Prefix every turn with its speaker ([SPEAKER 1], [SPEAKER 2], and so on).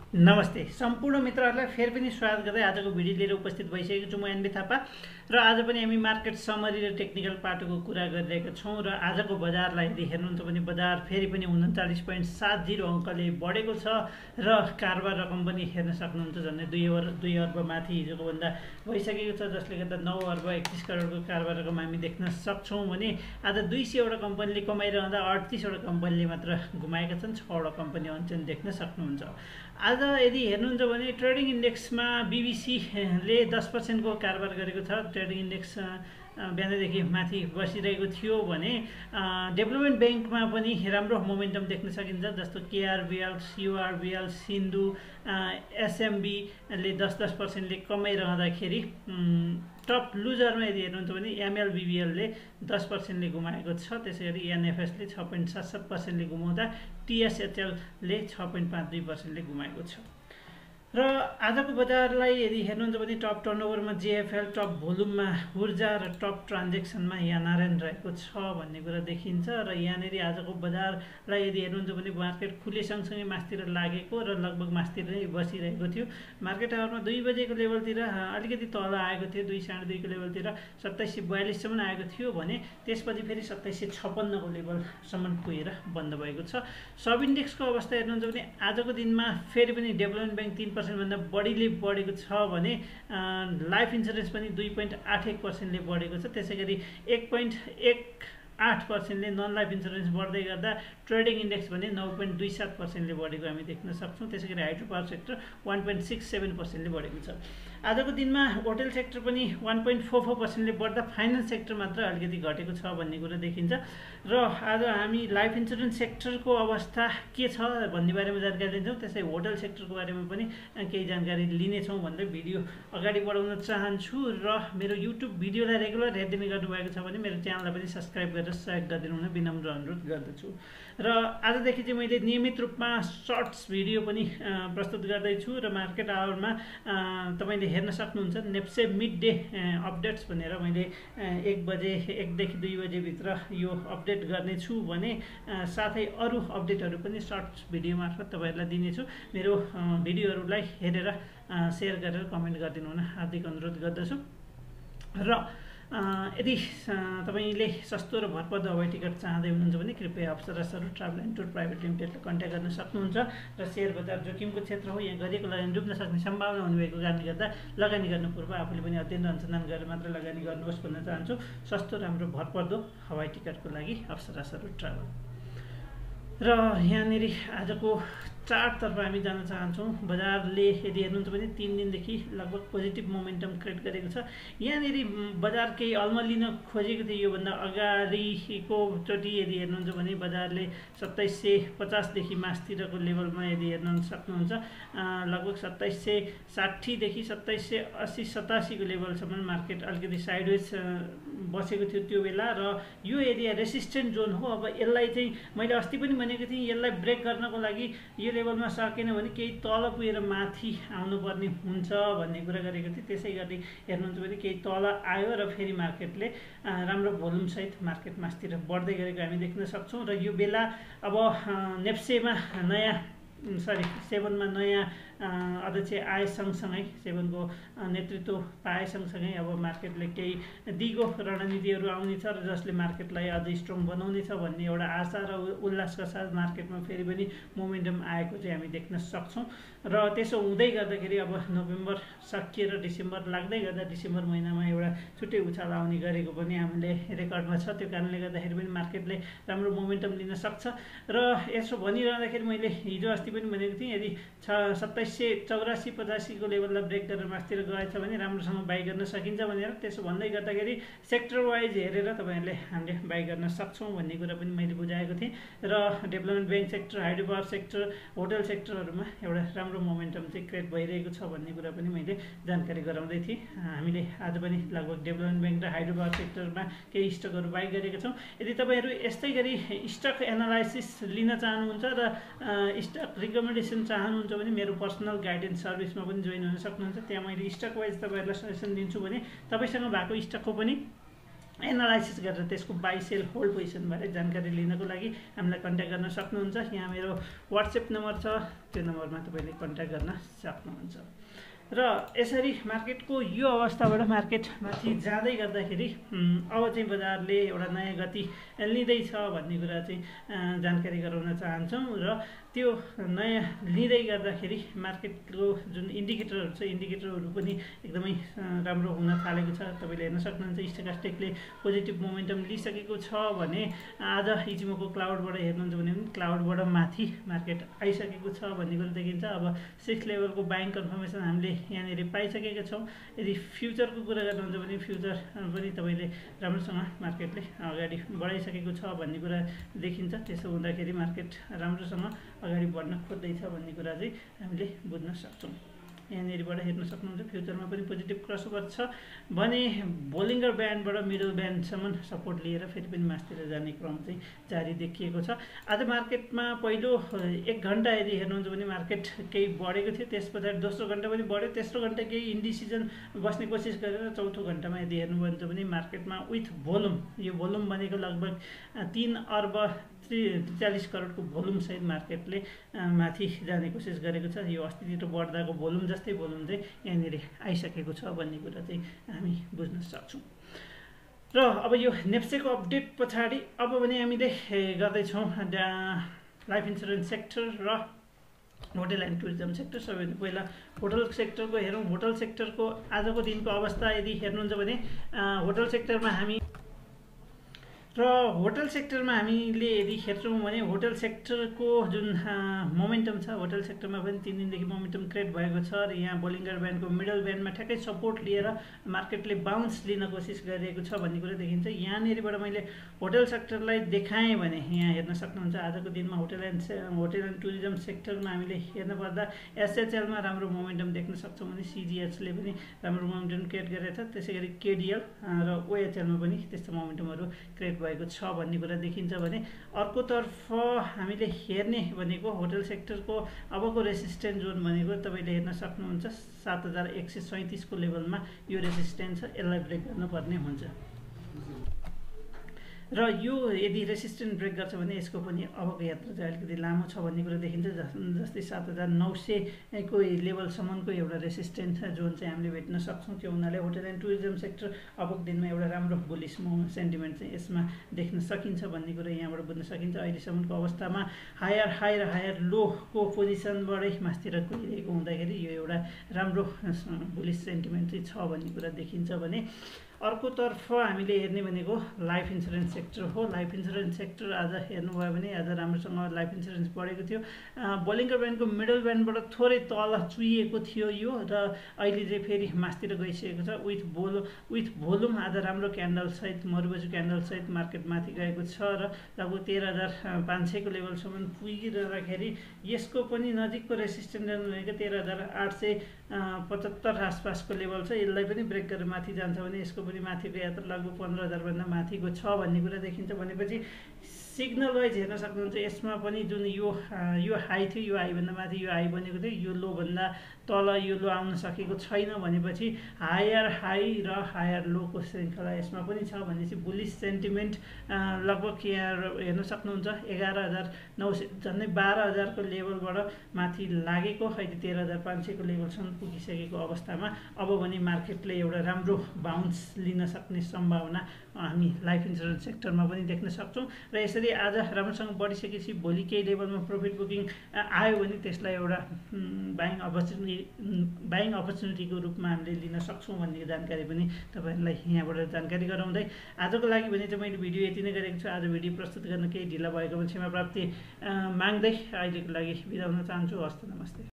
[SPEAKER 1] नमस्ते सम्पूर्ण मित्रहरूलाई फेरि पनि स्वागत गर्दै आजको भिडियो लिएर उपस्थित भइसकेको छु म एनबी थापा र आज पनि हामी मार्केट समरी र टेक्निकल पाटोको कुरा गरिरहेका छौँ र आजको बजारलाई यदि हेर्नुहुन्छ भने बजार फेरि पनि 39.70 अङ्कले बढेको छ र कारोबार रकम पनि हेर्न सक्नुहुन्छ झन्डै 2 अर्ब माथि हिजोको भन्दा भइसकेको छ जसले गर्दा 9 अर्ब 31 करोडको कारोबार रकम हामी देख्न सक्छौँ भने आज 200 वटा कम्पनीले कमाइरहँदा 38 वटा कम्पनीले मात्र गुमाएका छन् 6 वटा कम्पनी अनचेन देख्न सक्नुहुन्छ। आज यदि हेर्नुहुन्छ भने ट्रेडिङ इन्डेक्समा बीबीसीले 10% को कारोबार गरेको छ। ट्रेडिङ इन्डेक्स बिहानदेखि माथि बसिरहेको थियो भने डेभलपमेन्ट ब्याङ्कमा पनि राम्रो मोमेन्टम देख्न सकिन्छ, जस्तो केआरबिएल, युआरबिएल, सिन्धु, एसएमबीले 10% ले कमाइरहँदाखेरि टप लुजरमा यदि हेर्नुहुन्छ भने एमएलबिबिएलले 10% ले गुमाएको छ। त्यसैगरी एनएफएसले 6.77% ले गुमाउँदा टिएसएचएलले 6.52% ले गुमाएको छ। र आजको बजारलाई यदि हेर्नुहुन्छ भने टप टर्नओभरमा जेएफएल, टप भोल्युममा ऊर्जा र टप ट्रान्जेक्सनमा एनआरएन रहेको छ भन्ने कुरा देखिन्छ। र यहाँनिर आजको बजारलाई यदि हेर्नुहुन्छ भने मार्केट खुले सँगसँगै मास्तिर लागेको र लगभग मास्तिर नै बसिरहेको थियो। मार्केट आवरमा 2 बजेको लेभलतिर अलिकति तल आएको थियो, 2 साढे 2 को लेभलतिर 2742 सम्म आएको थियो भने त्यसपछि फेरि 2756 को लेभलसम्म पुगेर बन्द भएको छ। सब इन्डेक्सको अवस्था हेर्नुहुन्छ भने आजको दिनमा फेरि पनि डेभलपमेन्ट ब्याङ्क 3% भन्दा बढीले बढेको छ भने लाइफ इन्सुरेन्स पनि 2.81% ले बढेको छ। त्यसैगरी 1.18% ले नन लाइफ इन्सुरेन्स बढ्दै गर्दा ट्रेडिङ इन्डेक्स भने 9.27% ले बढेको हामी देख्न सक्छौँ। त्यसैगरी हाइड्रो पावर सेक्टर 1.67% ले बढेको छ। आजको दिनमा होटल सेक्टर पनि 1.44% ले बढ्दा फाइनेन्स सेक्टर मात्र अलिकति घटेको छ भन्ने कुरा देखिन्छ। र आज हामी लाइफ इन्सुरेन्स सेक्टरको अवस्था के छ भन्ने बारेमा जानकारी लिन्छौँ, त्यसै होटल सेक्टरको बारेमा पनि केही जानकारी लिनेछौँ भन्दै भिडियो अगाडि बढाउन चाहन्छु। र मेरो युट्युब भिडियोलाई रेगुलर हेरिदिने गर्नुभएको छ भने मेरो च्यानललाई पनि सब्सक्राइब गरेर सहयोग गरिदिनु हुन विनम्र अनुरोध गर्दछु। र आजदेखि चाहिँ मैले नियमित रूपमा सर्ट्स भिडियो पनि प्रस्तुत गर्दैछु र मार्केट आवरमा तपाईँले हेर्न सक्नुहुन्छ। नेप्से मिड डे अपडेट्स भनेर मैले 1 देखि 2 बजे भित्र यो अपडेट गर्नेछु भने साथै अरू अपडेटहरू पनि सर्ट्स भिडियो मार्फत तपाईँहरूलाई दिनेछु। मेरो भिडियोहरूलाई हेरेर सेयर गरेर कमेन्ट गरिदिनु हुन हार्दिक अनुरोध गर्दछु। र यदि तपाईँले सस्तो र भरपर्दो हवाई टिकट चाहँदै हुनुहुन्छ भने कृपया अप्सरासहरू ट्राभल एन्ड टुर प्राइभेट लिमिटेडलाई कन्ट्याक्ट गर्न सक्नुहुन्छ। र सेयर बजार जोखिमको क्षेत्र हो, यहाँ गरिएको लगानी डुब्न सक्ने सम्भावना हुनुभएको कारणले गर्दा लगानी गर्नु पूर्व आफूले पनि अध्ययन र अनुसन्धान गरेर मात्र लगानी गर्नुहोस् भन्न चाहन्छु। सस्तो राम्रो भरपर्दो हवाई टिकटको लागि अप्सरासहरू ट्राभल। र यहाँनिर आजको चार्टतर्फ हामी जान चाहन्छौँ। बजारले यदि हेर्नुहुन्छ भने 3 दिनदेखि लगभग पोजिटिभ मोमेन्टम क्रिएट गरेको छ। यहाँनिर बजार केही अल्मलिन खोजेको थियो योभन्दा अगाडिको चोटि यदि हेर्नुहुन्छ भने बजारले 2750 देखि मास्तिरको लेभलमा यदि हेर्न सक्नुहुन्छ लगभग 2760 देखि 2780 87 को लेभलसम्म मार्केट अलिकति साइडवेज बसेको थियो त्यो बेला। र यो एरिया रेसिस्टेन्ट जोन हो। अब यसलाई चाहिँ मैले अस्ति पनि भनेको थिएँ, यसलाई ब्रेक गर्नको लागि यो लेभलमा सकेन भने केही तल पुगेर माथि आउनुपर्ने हुन्छ भन्ने कुरा गरेको थिएँ। त्यसै गरी हेर्नुहुन्छ भने केही तल आयो र फेरि मार्केटले राम्रो भोल्युमसहित मार्केट मास्तिर बढ्दै गरेको हामी देख्न सक्छौँ। र यो बेला अब नेप्सेमा सेभनमा नयाँ अध्यक्ष आए सँगसँगै सेभनको नेतृत्व पाए सँगसँगै अब मार्केटले केही दिगो रणनीतिहरू आउनेछ र जसले मार्केटलाई अझै स्ट्रङ बनाउनेछ भन्ने एउटा आशा र उल्लासका साथ मार्केटमा फेरि पनि मोमेन्टम आएको चाहिँ हामी देख्न सक्छौँ। र त्यसो हुँदै गर्दाखेरि अब नोभेम्बर सकिएर डिसेम्बर लाग्दै गर्दा डिसेम्बर महिनामा एउटा छुट्टै उछाल आउने गरेको पनि हामीले रेकर्डमा छ। त्यो कारणले गर्दाखेरि पनि मार्केटले राम्रो मोमेन्टम लिन सक्छ। र यसो भनिरहँदाखेरि मैले हिजो अस्ति पनि भनेको थिएँ, यदि 2784-85 को लेभललाई ब्रेक गरेर मास्तिर गएछ भने राम्रोसँग बाई गर्न सकिन्छ भनेर। त्यसो भन्दै गर्दाखेरि सेक्टर वाइज हेरेर तपाईँहरूले हामीले बाई गर्न सक्छौँ भन्ने कुरा पनि मैले बुझाएको थिएँ। र development bank sector, hydro power sector, hotel सेक्टरहरूमा एउटा राम्रो मोमेन्टम चाहिँ क्रिएट भइरहेको छ भन्ने कुरा पनि मैले जानकारी गराउँदै थिएँ। हामीले आज पनि लगभग डेभलपमेन्ट ब्याङ्क र हाइड्रो पावर सेक्टरमा केही स्टकहरू बाई गरेका छौँ। यदि तपाईँहरू यस्तै गरी स्टक एनालाइसिस लिन चाहनुहुन्छ र स्टक रिकमेन्डेसन चाहनुहुन्छ भने मेरो पर्सनल गाइडेन्स सर्भिसमा पनि जोइन हुन सक्नुहुन्छ। त्यहाँ मैले स्टक वाइज तपाईँहरूलाई सजेसन दिन्छु भने तपाईँसँग भएको स्टकको पनि एनालाइसिस गरेर त्यसको बाई सेल होल्ड पोजिसनबारे जानकारी लिनको लागि हामीलाई कन्ट्याक्ट गर्न सक्नुहुन्छ। यहाँ मेरो WhatsApp नम्बर छ, त्यो नम्बरमा तपाईँले कन्ट्याक्ट गर्न सक्नुहुन्छ। र यसरी मार्केटको यो अवस्थाबाट मार्केट माथि जाँदै गर्दाखेरि अब चाहिँ बजारले एउटा नयाँ गति लिँदैछ भन्ने कुरा चाहिँ जानकारी गराउन चाहन्छौँ। र त्यो नयाँ लिँदै गर्दाखेरि मार्केटको जुन इन्डिकेटरहरू छ, इन्डिकेटरहरू पनि एकदमै राम्रो हुन थालेको छ। तपाईँले हेर्न सक्नुहुन्छ स्टोकास्टिकले पोजिटिभ मोमेन्टम लिइसकेको छ भने आज इचिमोको क्लाउडबाट हेर्नुहुन्छ भने पनि क्लाउडबाट माथि मार्केट आइसकेको छ भन्ने कुरो देखिन्छ। अब 6 लेभलको बाइङ कन्फर्मेसन हामीले यहाँनिर पाइसकेका छौँ। यदि फ्युचरको कुरा गर्नुहुन्छ भने फ्युचर पनि तपाईँले राम्रोसँग मार्केटले अगाडि बढाइसकेको छ भन्ने कुरा देखिन्छ। त्यसो हुँदाखेरि मार्केट राम्रोसँग अगाडि बढ्न खोज्दैछ भन्ने कुरा चाहिँ हामीले बुझ्न सक्छौँ। यहाँनिरबाट हेर्न सक्नुहुन्छ फ्युचरमा पनि पोजिटिभ क्रसओभर छ भने बोलिङ्गर ब्यान्डबाट मिडल ब्यान्डसम्म सपोर्ट लिएर फेरि पनि मास्तिर जाने क्रम चाहिँ जारी देखिएको छ। आज मार्केटमा पहिलो 1 घन्टा यदि हेर्नुहुन्छ भने मार्केट केही बढेको थियो, त्यस पछाडि दोस्रो घन्टा पनि बढ्यो, तेस्रो घन्टा केही इन्डिसिजन बस्ने कोसिस गरेर चौथो घन्टामा यदि हेर्नुहुन्छ भने मार्केटमा विथ भोल्युम, यो भोल्युम भनेको लगभग 3 अर्ब 43 करोडको भोल्युम सहित मार्केटले माथि जाने कोसिस गरेको छ। यो अस्तितिर बढ्दाको भोल्युम जस्तै भोल्युम चाहिँ यहाँनिर आइसकेको छ भन्ने कुरा चाहिँ हामी बुझ्न सक्छौँ। र अब यो नेप्सेको अपडेट पछाडि अब भने हामीले गर्दैछौँ लाइफ इन्सुरेन्स सेक्टर र होटल एन्ड टुरिज्म सेक्टर। सबैभन्दा पहिला होटल सेक्टरको हेरौँ। होटल सेक्टरको आजको दिनको अवस्था यदि हेर्नुहुन्छ भने होटल सेक्टरमा हामीले यदि हेर्छौँ भने होटल सेक्टरको जुन मोमेन्टम छ, होटल सेक्टरमा पनि 3 दिनदेखि मोमेन्टम क्रिएट भएको छ। र यहाँ बोलिङ्गर ब्यान्डको मिडल ब्यान्डमा ठ्याक्कै सपोर्ट लिएर मार्केटले बााउन्स लिन कोसिस गरिएको छ भन्ने कुरा देखिन्छ। यहाँनिरबाट मैले होटल सेक्टरलाई देखाएँ भने यहाँ हेर्न सक्नुहुन्छ आजको दिनमा होटल एन्ड टुरिज्म सेक्टरमा हामीले हेर्न पर्दा एसएचएलमा राम्रो मोमेन्टम देख्न सक्छौँ भने सिजिएचले पनि राम्रो मोमेन्टम क्रिएट गरेको छ। त्यसै गरी केडिएल र ओएचएलमा पनि त्यस्तो मोमेन्टमहरू क्रिएट भएको छ भन्ने कुरा देखिन्छ भने अर्कोतर्फ हामीले हेर्ने भनेको होटल सेक्टरको अबको रेसिस्टेन्स जोन भनेको तपाईँले हेर्न सक्नुहुन्छ 7137 को लेभलमा यो रेसिस्टेन्स छ, यसलाई ब्रेक गर्नुपर्ने हुन्छ। र यो यदि रेसिस्टेन्स ब्रेक गर्छ भने यसको पनि अबको यात्रा चाहिँ अलिकति लामो छ भन्ने कुरा देखिन्छ। जस्तै 7900 को लेभलसम्मको एउटा रेसिस्टेन्स जोन चाहिँ हामीले भेट्न सक्छौँ। त्यो हुनाले होटल एन्ड टुरिज्म सेक्टर अबको दिनमा एउटा राम्रो बुलिस सेन्टिमेन्ट चाहिँ यसमा देख्न सकिन्छ भन्ने कुरा यहाँबाट बुझ्न सकिन्छ। अहिलेसम्मको अवस्थामा हायर हाई र हायर लोको पोजिसनबाटै मास्तिर गइरहेको हुँदाखेरि यो एउटा राम्रो बुलिस सेन्टिमेन्ट चाहिँ छ भन्ने कुरा देखिन्छ भने अर्कोतर्फ हामीले हेर्ने भनेको लाइफ इन्सुरेन्स सेक्टर हो। लाइफ इन्सुरेन्स सेक्टर आज हेर्नुभयो भने आज राम्रोसँग लाइफ इन्सुरेन्स बढेको थियो। बोलिङ्गर ब्यान्डको मिडल ब्यान्डबाट थोरै तल चुइएको थियो यो, र अहिले चाहिँ फेरि मास्तिर गइसकेको छ। विथ भोल्युम आज राम्रो क्यान्डलसहित मरुबजु क्यान्डलसहित मार्केट माथि गएको छ र लगभग 13,500 को लेभलसम्म पुगिरहँदाखेरि यसको पनि नजिकको रेसिस्टेन्स भनेको 13,875 आसपासको लेभल छ। यसलाई पनि ब्रेक गरेर माथि जान्छ भने यसको पनि माथिको यात्रा लगभग 15,000 भन्दा माथिको छ भन्ने कुरा देखिन्छ। भनेपछि सिग्नल वाइज हेर्न सक्नुहुन्छ यसमा पनि जुन यो हाई थियो, यो हाईभन्दा माथि यो हाई बनेको थियो, यो लो भन्दा तल यो लो आउन सकेको छैन भनेपछि हायर हाई र हायर लोको श्रृङ्खला यसमा पनि छ भनेपछि बुलिस सेन्टिमेन्ट लगभग यहाँ हेर्न सक्नुहुन्छ 11,900 झन्डै 12,000 को लेभलबाट माथि लागेको, अहिले 13,500 को लेभलसम्म पुगिसकेको अवस्थामा अब भने मार्केटले एउटा राम्रो बााउन्स लिन सक्ने सम्भावना हामी लाइफ इन्सुरेन्स सेक्टरमा पनि देख्न सक्छौँ। र यसरी आज राम्रोसँग बढिसकेपछि भोलि केही लेभलमा प्रफिट बुकिङ आयो भने त्यसलाई एउटा बाइङ अपर्च्युनिटीको रूपमा हामीले लिन सक्छौँ भन्ने जानकारी पनि तपाईँहरूलाई यहाँबाट जानकारी गराउँदै आजको लागि भने चाहिँ मैले भिडियो यति नै गरेको छु। आज भिडियो प्रस्तुत गर्न केही ढिला भएको क्षमा प्राप्ति माग्दै अहिलेको लागि बिदा हुन चाहन्छु। हस्त नमस्ते।